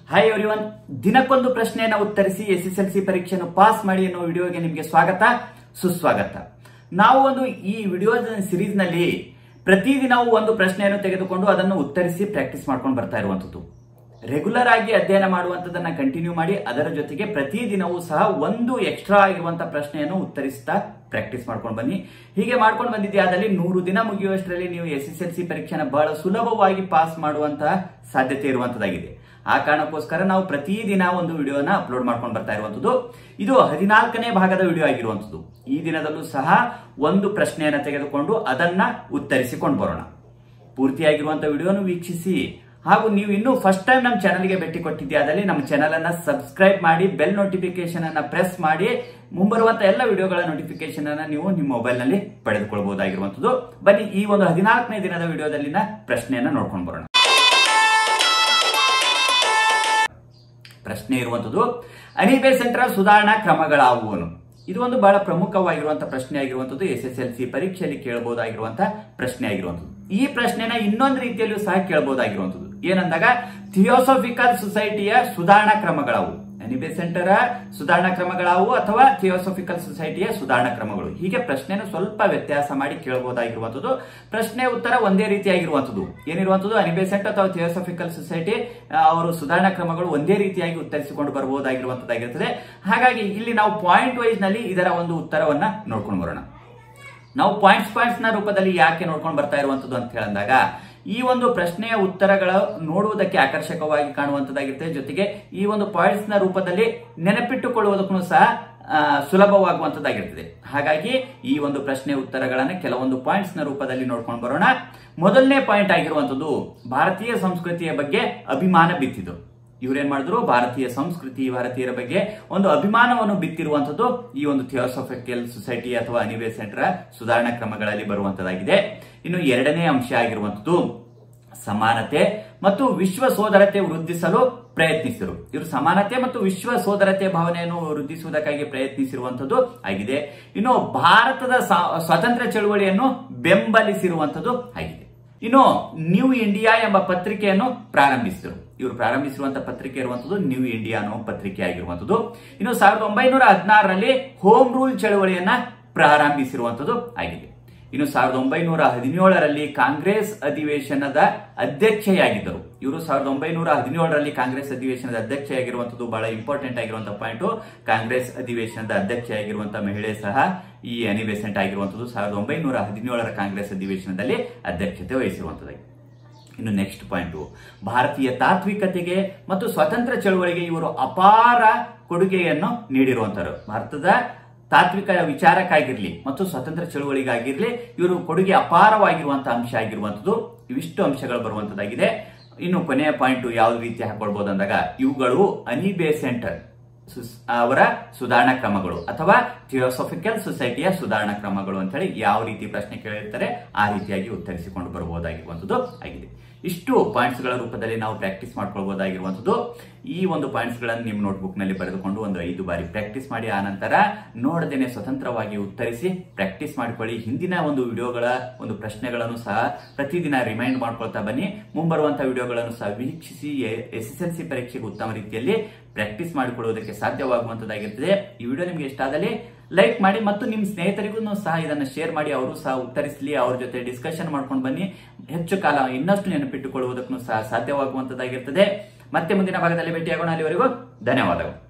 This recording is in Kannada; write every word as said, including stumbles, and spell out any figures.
ಹಾಯ್ ಎವ್ರಿವನ್, ದಿನಕ್ಕೊಂದು ಪ್ರಶ್ನೆಯನ್ನು ಉತ್ತರಿಸಿ ಎಸ್ ಎಸ್ ಎಲ್ ಸಿ ಪರೀಕ್ಷೆಯನ್ನು ಪಾಸ್ ಮಾಡಿ ಅನ್ನೋ ವಿಡಿಯೋಗೆ ನಿಮಗೆ ಸ್ವಾಗತ ಸುಸ್ವಾಗತ. ನಾವು ಒಂದು ಈ ವಿಡಿಯೋ ಸಿರೀಸ್ ನಲ್ಲಿ ಪ್ರತಿದಿನವೂ ಒಂದು ಪ್ರಶ್ನೆಯನ್ನು ತೆಗೆದುಕೊಂಡು ಅದನ್ನು ಉತ್ತರಿಸಿ ಪ್ರಾಕ್ಟೀಸ್ ಮಾಡ್ಕೊಂಡು ಬರ್ತಾ ಇರುವಂತದ್ದು. ರೆಗ್ಯುಲರ್ ಆಗಿ ಅಧ್ಯಯನ ಮಾಡುವಂತದನ್ನ ಕಂಟಿನ್ಯೂ ಮಾಡಿ ಅದರ ಜೊತೆಗೆ ಪ್ರತಿದಿನವೂ ಸಹ ಒಂದು ಎಕ್ಸ್ಟ್ರಾ ಆಗಿರುವಂತಹ ಪ್ರಶ್ನೆಯನ್ನು ಉತ್ತರಿಸ್ತಾ ಪ್ರಾಕ್ಟೀಸ್ ಮಾಡ್ಕೊಂಡು ಬನ್ನಿ. ಹೀಗೆ ಮಾಡ್ಕೊಂಡು ಬಂದಿದ್ದೆ ಆದಲ್ಲಿ ನೂರು ದಿನ ಮುಗಿಯುವಷ್ಟರಲ್ಲಿ ನೀವು ಎಸ್ ಎಸ್ ಎಲ್ ಸಿ ಪರೀಕ್ಷೆನ ಬಹಳ ಸುಲಭವಾಗಿ ಪಾಸ್ ಮಾಡುವಂತಹ ಸಾಧ್ಯತೆ ಇರುವಂತದ್ದಾಗಿದೆ. ಆ ಕಾರಣಕ್ಕೋಸ್ಕರ ನಾವು ಪ್ರತಿದಿನ ಒಂದು ವಿಡಿಯೋನ ಅಪ್ಲೋಡ್ ಮಾಡ್ಕೊಂಡು ಬರ್ತಾ ಇರುವಂತದ್ದು. ಇದು ಹದಿನಾಲ್ಕನೇ ಭಾಗದ ವಿಡಿಯೋ ಆಗಿರುವಂತದ್ದು. ಈ ದಿನದಲ್ಲೂ ಸಹ ಒಂದು ಪ್ರಶ್ನೆಯನ್ನ ತೆಗೆದುಕೊಂಡು ಅದನ್ನ ಉತ್ತರಿಸಿಕೊಂಡು ಬರೋಣ. ಪೂರ್ತಿಯಾಗಿರುವಂತಹ ವಿಡಿಯೋನು ವೀಕ್ಷಿಸಿ. ಹಾಗೂ ನೀವು ಇನ್ನೂ ಫಸ್ಟ್ ಟೈಮ್ ನಮ್ಮ ಚಾನಲ್ಗೆ ಭೇಟಿ ಕೊಟ್ಟಿದ್ಯಾದಲ್ಲಿ ನಮ್ಮ ಚಾನಲ್ ಅನ್ನ ಸಬ್ಸ್ಕ್ರೈಬ್ ಮಾಡಿ ಬೆಲ್ ನೋಟಿಫಿಕೇಶನ್ ಅನ್ನ ಪ್ರೆಸ್ ಮಾಡಿ ಮುಂಬರುವಂತಹ ಎಲ್ಲ ವಿಡಿಯೋಗಳ ನೋಟಿಫಿಕೇಶನ್ ಅನ್ನ ನೀವು ನಿಮ್ಮ ಮೊಬೈಲ್ ನಲ್ಲಿ ಪಡೆದುಕೊಳ್ಳಬಹುದಾಗಿರುವಂತದ್ದು. ಬನ್ನಿ ಈ ಒಂದು ಹದಿನಾಲ್ಕನೇ ದಿನದ ವಿಡಿಯೋದಲ್ಲಿನ ಪ್ರಶ್ನೆಯನ್ನ ನೋಡ್ಕೊಂಡು ಬರೋಣ. ಪ್ರಶ್ನೆ ಇರುವಂತದ್ದು, ಅನಿಬೆ ಸೆಂಟರ್ ಸುಧಾರಣಾ ಕ್ರಮಗಳಾವುವು? ಇದು ಒಂದು ಬಹಳ ಪ್ರಮುಖವಾಗಿರುವಂತಹ ಪ್ರಶ್ನೆ ಆಗಿರುವಂತದ್ದು. ಎಸ್ ಎಸ್ ಎಲ್ ಸಿ ಪರೀಕ್ಷೆಯಲ್ಲಿ ಕೇಳಬಹುದಾಗಿರುವಂತಹ ಪ್ರಶ್ನೆ ಆಗಿರುವಂತದ್ದು. ಈ ಪ್ರಶ್ನೆನ ಇನ್ನೊಂದು ರೀತಿಯಲ್ಲೂ ಸಹ ಕೇಳಬಹುದಾಗಿರುವಂತದ್ದು. ಏನಂದಾಗ ಥಿಯೋಸಫಿಕಲ್ ಸೊಸೈಟಿಯ ಸುಧಾರಣಾ ಕ್ರಮಗಳಾವು? ಅನಿಬೆ ಸೆಂಟರ್ ಸುಧಾರಣಾ ಕ್ರಮಗಳಾವು ಅಥವಾ ಥಿಯೋಸಫಿಕಲ್ ಸೊಸೈಟಿಯ ಸುಧಾರಣಾ ಕ್ರಮಗಳು? ಹೀಗೆ ಪ್ರಶ್ನೆಯನ್ನು ಸ್ವಲ್ಪ ವ್ಯತ್ಯಾಸ ಮಾಡಿ ಕೇಳಬಹುದಾಗಿರುವಂತದ್ದು. ಪ್ರಶ್ನೆ ಉತ್ತರ ಒಂದೇ ರೀತಿಯಾಗಿರುವಂತದ್ದು. ಏನಿರುವಂತದ್ದು, ಅನಿಬೆ ಸೆಂಟರ್ ಅಥವಾ ಥಿಯೋಸಫಿಕಲ್ ಸೊಸೈಟಿ ಅವರು ಸುಧಾರಣಾ ಕ್ರಮಗಳು ಒಂದೇ ರೀತಿಯಾಗಿ ಉತ್ತರಿಸಿಕೊಂಡು ಬರಬಹುದಾಗಿರುವಂತದ್ದಾಗಿರುತ್ತದೆ. ಹಾಗಾಗಿ ಇಲ್ಲಿ ನಾವು ಪಾಯಿಂಟ್ ವೈಸ್ ನಲ್ಲಿ ಇದರ ಒಂದು ಉತ್ತರವನ್ನ ನೋಡ್ಕೊಂಡು ಬರೋಣ. ನಾವು ಪಾಯಿಂಟ್ಸ್ ಪಾಯಿಂಟ್ಸ್ ನ ರೂಪದಲ್ಲಿ ಯಾಕೆ ನೋಡ್ಕೊಂಡು ಬರ್ತಾ ಇರುವಂತದ್ದು ಅಂತ ಹೇಳಿದಾಗ, ಈ ಒಂದು ಪ್ರಶ್ನೆಯ ಉತ್ತರಗಳು ನೋಡುವುದಕ್ಕೆ ಆಕರ್ಷಕವಾಗಿ ಕಾಣುವಂತದ್ದಾಗಿರ್ತದೆ. ಜೊತೆಗೆ ಈ ಒಂದು ಪಾಯಿಂಟ್ಸ್ ನ ರೂಪದಲ್ಲಿ ನೆನಪಿಟ್ಟುಕೊಳ್ಳುವುದಕ್ಕೂ ಸಹ ಸುಲಭವಾಗುವಂತದ್ದಾಗಿರ್ತದೆ. ಹಾಗಾಗಿ ಈ ಒಂದು ಪ್ರಶ್ನೆ ಉತ್ತರಗಳನ್ನ ಕೆಲವೊಂದು ಪಾಯಿಂಟ್ಸ್ ನ ರೂಪದಲ್ಲಿ ನೋಡ್ಕೊಂಡು ಬರೋಣ. ಮೊದಲನೇ ಪಾಯಿಂಟ್ ಆಗಿರುವಂತದ್ದು, ಭಾರತೀಯ ಸಂಸ್ಕೃತಿಯ ಬಗ್ಗೆ ಅಭಿಮಾನ ಬಿತ್ತಿದ್ದು. ಇವ್ರೇನ್ ಮಾಡಿದ್ರು, ಭಾರತೀಯ ಸಂಸ್ಕೃತಿ ಭಾರತೀಯರ ಬಗ್ಗೆ ಒಂದು ಅಭಿಮಾನವನ್ನು ಬಿತ್ತಿರುವಂತದ್ದು ಈ ಒಂದು ಥಿಯೋಸಫಿಕಲ್ ಸೊಸೈಟಿ ಅಥವಾ ಅನಿಬೆ ಸೆಂಟರ್ ಸುಧಾರಣಾ ಕ್ರಮಗಳಲ್ಲಿ ಬರುವಂತದ್ದಾಗಿದೆ. ಇನ್ನು ಎರಡನೇ ಅಂಶ ಆಗಿರುವಂತದ್ದು, ಸಮಾನತೆ ಮತ್ತು ವಿಶ್ವ ಸೋದರತೆ ವೃದ್ಧಿಸಲು ಪ್ರಯತ್ನಿಸಿದರು. ಇವರು ಸಮಾನತೆ ಮತ್ತು ವಿಶ್ವ ಸೋದರತೆ ಭಾವನೆಯನ್ನು ವೃದ್ಧಿಸುವುದಕ್ಕಾಗಿ ಪ್ರಯತ್ನಿಸಿರುವಂತದ್ದು ಆಗಿದೆ. ಇನ್ನು ಭಾರತದ ಸ್ವಾತಂತ್ರ್ಯ ಚಳುವಳಿಯನ್ನು ಬೆಂಬಲಿಸಿರುವಂತದ್ದು ಆಗಿದೆ. ಇನ್ನು ನ್ಯೂ ಇಂಡಿಯಾ ಎಂಬ ಪತ್ರಿಕೆಯನ್ನು ಪ್ರಾರಂಭಿಸಿದರು. ಇವರು ಪ್ರಾರಂಭಿಸಿರುವಂತಹ ಪತ್ರಿಕೆ ಇರುವಂತದ್ದು ನ್ಯೂ ಇಂಡಿಯಾ ಅನ್ನೋ ಪತ್ರಿಕೆ ಆಗಿರುವಂತದ್ದು. ಇನ್ನು ಸಾವಿರದ ಒಂಬೈನೂರ ಹದಿನಾರರಲ್ಲಿ ಹೋಮ್ ರೂಲ್ ಚಳವಳಿಯನ್ನ ಪ್ರಾರಂಭಿಸಿರುವಂತದ್ದು ಆಗಿದೆ. ಇನ್ನು ಸಾವಿರದ ಒಂಬೈನೂರ ಹದಿನೇಳರಲ್ಲಿ ಕಾಂಗ್ರೆಸ್ ಅಧಿವೇಶನದ ಅಧ್ಯಕ್ಷೆಯಾಗಿದ್ದರು. ಇವರು ಸಾವಿರದ ಒಂಬೈನೂರ ಹದಿನೇಳರಲ್ಲಿ ಕಾಂಗ್ರೆಸ್ ಅಧಿವೇಶನದ ಅಧ್ಯಕ್ಷೆಯಾಗಿರುವಂತದ್ದು ಬಹಳ ಇಂಪಾರ್ಟೆಂಟ್ ಆಗಿರುವಂತಹ ಪಾಯಿಂಟ್. ಕಾಂಗ್ರೆಸ್ ಅಧಿವೇಶನದ ಅಧ್ಯಕ್ಷೆಯಾಗಿರುವಂತಹ ಮಹಿಳೆ ಸಹ ಈ ಅನಿಬೆ ಸೆಂಟರ್ ಆಗಿರುವಂತದ್ದು ಸಾವಿರದ ಒಂಬೈನೂರ ಹದಿನೇಳರ ಕಾಂಗ್ರೆಸ್ ಅಧಿವೇಶನದಲ್ಲಿ ಅಧ್ಯಕ್ಷತೆ ವಹಿಸಿರುವಂತದ್ದಾಗಿದೆ. ಇನ್ನು ನೆಕ್ಸ್ಟ್ ಪಾಯಿಂಟ್, ಭಾರತೀಯ ತಾತ್ವಿಕತೆಗೆ ಮತ್ತು ಸ್ವಾತಂತ್ರ್ಯ ಚಳವಳಿಗೆ ಇವರು ಅಪಾರ ಕೊಡುಗೆಯನ್ನು ನೀಡಿರುವಂತರು. ಭಾರತದ ತಾತ್ವಿಕ ವಿಚಾರಕ್ಕಾಗಿರ್ಲಿ ಮತ್ತು ಸ್ವಾತಂತ್ರ್ಯ ಚಳುವಳಿಗಾಗಿರ್ಲಿ ಇವರು ಕೊಡುಗೆ ಅಪಾರವಾಗಿರುವಂತಹ ಅಂಶ ಆಗಿರುವಂತದ್ದು. ಇವಿಷ್ಟು ಅಂಶಗಳು ಬರುವಂತದ್ದಾಗಿದೆ. ಇನ್ನು ಕೊನೆಯ ಪಾಯಿಂಟ್ ಯಾವ ರೀತಿ ಹಾಕೊಳ್ಬಹುದು ಅಂದಾಗ, ಇವುಗಳು ಅನಿಬೆ ಸೆಂಟರ್ ಅವರ ಸುಧಾರಣಾ ಕ್ರಮಗಳು ಅಥವಾ ಥಿಯೋಸಫಿಕಲ್ ಸೊಸೈಟಿಯ ಸುಧಾರಣಾ ಕ್ರಮಗಳು ಅಂತ ಹೇಳಿ ಯಾವ ರೀತಿ ಪ್ರಶ್ನೆ ಕೇಳಿರ್ತಾರೆ ಆ ರೀತಿಯಾಗಿ ಉತ್ತರಿಸಿಕೊಂಡು ಬರಬಹುದಾಗಿರುವಂತದ್ದು ಆಗಿದೆ. ಇಷ್ಟು ಪಾಯಿಂಟ್ಸ್ ಗಳ ರೂಪದಲ್ಲಿ ನಾವು ಪ್ರಾಕ್ಟೀಸ್ ಮಾಡ್ಕೊಳ್ಬಹುದಾಗಿರುವಂತದ್ದು. ಈ ಒಂದು ಪಾಯಿಂಟ್ಸ್ ಗಳನ್ನು ನಿಮ್ಮ ನೋಟ್ಬುಕ್ ನಲ್ಲಿ ಬರೆದುಕೊಂಡು ಒಂದು ಐದು ಬಾರಿ ಪ್ರಾಕ್ಟೀಸ್ ಮಾಡಿ ಆ ನಂತರ ನೋಡದೇನೆ ಸ್ವತಂತ್ರವಾಗಿ ಉತ್ತರಿಸಿ ಪ್ರಾಕ್ಟೀಸ್ ಮಾಡಿಕೊಳ್ಳಿ. ಹಿಂದಿನ ಒಂದು ವಿಡಿಯೋಗಳ ಒಂದು ಪ್ರಶ್ನೆಗಳನ್ನು ಸಹ ಪ್ರತಿದಿನ ರಿಮೈಂಡ್ ಮಾಡ್ಕೊಳ್ತಾ ಬನ್ನಿ. ಮುಂಬರುವಂತಹ ವಿಡಿಯೋಗಳನ್ನು ಸಹ ವೀಕ್ಷಿಸಿ ಎಸ್ ಎಸ್ ಎಲ್ ಸಿ ಪರೀಕ್ಷೆಗೆ ಉತ್ತಮ ರೀತಿಯಲ್ಲಿ ಪ್ರಾಕ್ಟೀಸ್ ಮಾಡಿಕೊಳ್ಳುವುದಕ್ಕೆ ಸಾಧ್ಯವಾಗುವಂತದ್ದಾಗಿರ್ತದೆ. ಈ ವಿಡಿಯೋ ನಿಮಗೆ ಇಷ್ಟ ಆದಲ್ಲಿ ಲೈಕ್ ಮಾಡಿ ಮತ್ತು ನಿಮ್ಮ ಸ್ನೇಹಿತರಿಗೂ ಸಹ ಇದನ್ನು ಶೇರ್ ಮಾಡಿ, ಅವರು ಸಹ ಉತ್ತರಿಸಲಿ, ಅವ್ರ ಜೊತೆ ಡಿಸ್ಕಷನ್ ಮಾಡ್ಕೊಂಡು ಬನ್ನಿ. ಹೆಚ್ಚು ಕಾಲ ಇನ್ನಷ್ಟು ನೆನಪಿಟ್ಟುಕೊಳ್ಳುವುದಕ್ಕೂ ಸಹ ಸಾಧ್ಯವಾಗುವಂತದ್ದಾಗಿರ್ತದೆ. ಮತ್ತೆ ಮುಂದಿನ ಭಾಗದಲ್ಲಿ ಭೇಟಿಯಾಗೋಣ. ಅಲ್ಲಿವರೆಗೂ ಧನ್ಯವಾದಗಳು.